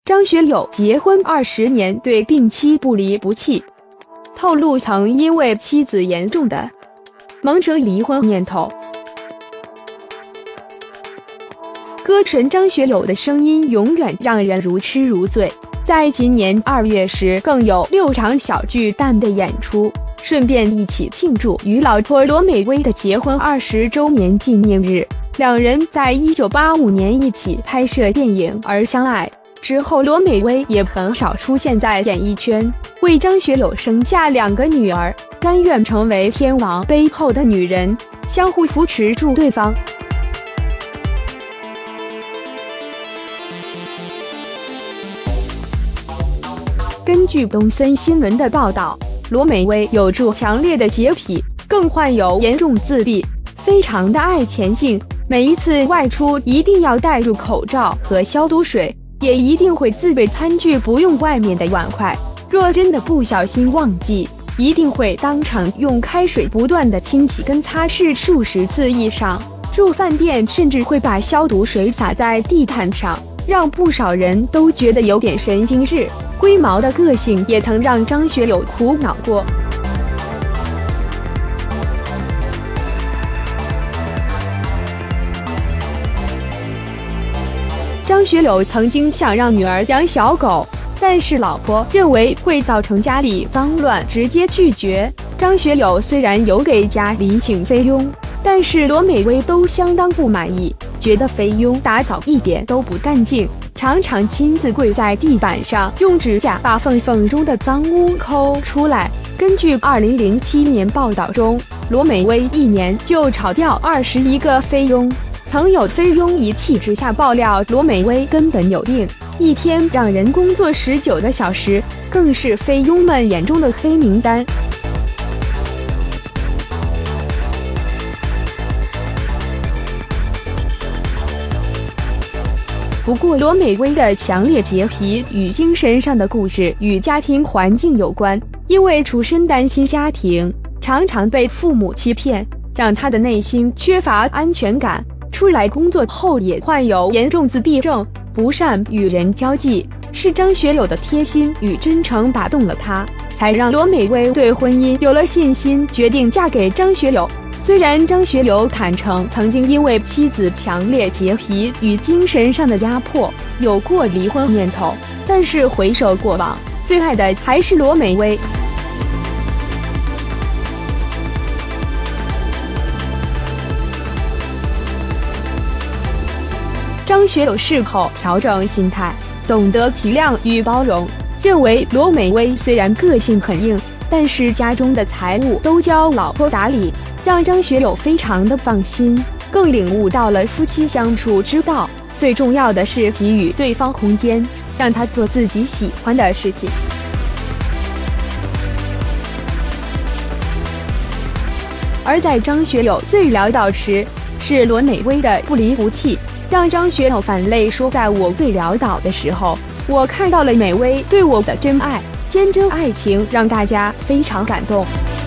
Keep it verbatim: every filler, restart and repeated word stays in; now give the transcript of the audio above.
张学友结婚二十年，对病妻不离不弃，透露曾因为妻子严重的萌生离婚念头。歌神张学友的声音永远让人如痴如醉，在今年二月时更有六场小巨蛋的演出，顺便一起庆祝与老婆罗美薇的结婚二十周年纪念日。两人在一九八五年一起拍摄电影而相爱，之后罗美薇也很少出现在演艺圈，为张学友生下两个女儿，甘愿成为天王背后的女人，相互扶持住对方。根据东森新闻的报道，罗美薇有着强烈的洁癖，更患有严重自闭，非常的爱前进，每一次外出一定要带入口罩和消毒水，也一定会自备餐具，不用外面的碗筷，若真的不小心忘记，一定会当场用开水不断的清洗跟擦拭数十次以上。住饭店甚至会把消毒水洒在地毯上，让不少人都觉得有点神经质。龟毛的个性也曾让张学友苦恼过。张学友曾经想让女儿养小狗，但是老婆认为会造成家里脏乱，直接拒绝。张学友虽然有给家里请菲佣，但是罗美薇都相当不满意，觉得菲佣打扫一点都不干净，常常亲自跪在地板上，用指甲把缝缝中的脏污抠出来。根据二零零七年报道中，罗美薇一年就炒掉二十一个菲佣。曾有菲佣一气之下爆料罗美薇根本有病，一天让人工作十九个小时，更是菲佣们眼中的黑名单。不过罗美薇的强烈洁癖与精神上的固执与家庭环境有关，因为出身单亲家庭，常常被父母欺骗，让她的内心缺乏安全感。出来工作后也患有严重自闭症，不善与人交际，是张学友的贴心与真诚打动了他，才让罗美薇对婚姻有了信心，决定嫁给张学友。虽然张学友坦诚曾经因为妻子强烈洁癖与精神上的压迫有过离婚念头，但是回首过往，最爱的还是罗美薇。张学友事后调整心态，懂得体谅与包容，认为罗美薇虽然个性很硬，但是家中的财务都交老婆打理，让张学友非常的放心，更领悟到了夫妻相处之道。最重要的是给予对方空间，让他做自己喜欢的事情。而在张学友最潦倒时，是罗美薇的不离不弃，让张学友反泪说，在我最潦倒的时候，我看到了美薇对我的真爱，坚贞爱情让大家非常感动。